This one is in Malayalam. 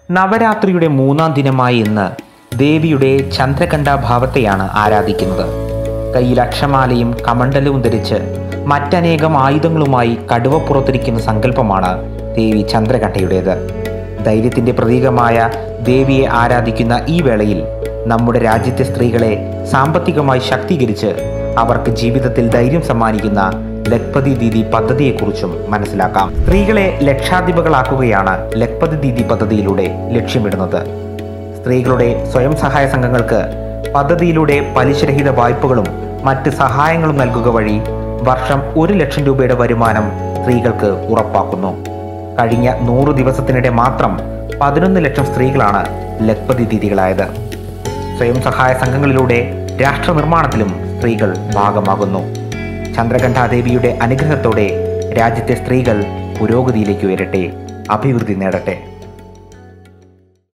നവരാത്രിയുടെ 3-ാം ദിനമായ ഇന്ന് ദേവിയുടെ ചന്ദ്രകണ്ഠാഭാവത്തെയാണ് ആരാധിക്കുന്നത്. കയ്യിൽ അക്ഷമാലയും കമണ്ഡലവും ധരിച്ച് മറ്റനേകം ആയുധങ്ങളുമായി കടുവപ്പുറത്തിരിക്കുന്ന സങ്കല്പമാണ് ദേവി ചന്ദ്രകണ്ഠയുടേത്. ധൈര്യത്തിൻ്റെ പ്രതീകമായ ദേവിയെ ആരാധിക്കുന്ന ഈ വേളയിൽ നമ്മുടെ രാജ്യത്തെ സ്ത്രീകളെ സാമ്പത്തികമായി ശാക്തീകരിച്ച് അവർക്ക് ജീവിതത്തിൽ ധൈര്യം സമ്മാനിക്കുന്ന ലഖ്പതി ദീദി പദ്ധതിയെക്കുറിച്ചും മനസ്സിലാക്കാം. സ്ത്രീകളെ ലക്ഷാധിപകളാക്കുകയാണ് ലഖ്പതി ദീദി പദ്ധതിയിലൂടെ ലക്ഷ്യമിടുന്നത്. സ്ത്രീകളുടെ സ്വയം സഹായ സംഘങ്ങൾക്ക് പദ്ധതിയിലൂടെ പലിശരഹിത വായ്പകളും മറ്റ് സഹായങ്ങളും നൽകുക വഴി വർഷം 1 ലക്ഷം രൂപയുടെ വരുമാനം സ്ത്രീകൾക്ക് ഉറപ്പാക്കുന്നു. കഴിഞ്ഞ 100 ദിവസത്തിനിടെ മാത്രം 11 ലക്ഷം സ്ത്രീകളാണ് ലഖ്പതി ദീദികളായത്. സ്വയം സഹായ സംഘങ്ങളിലൂടെ രാഷ്ട്ര നിർമ്മാണത്തിലും സ്ത്രീകൾ ഭാഗമാകുന്നു. ചന്ദ്രകണ്ഠാദേവിയുടെ അനുഗ്രഹത്തോടെ രാജ്യത്തെ സ്ത്രീകൾ പുരോഗതിയിലേക്ക് ഉയരട്ടെ, അഭിവൃദ്ധി നേടട്ടെ.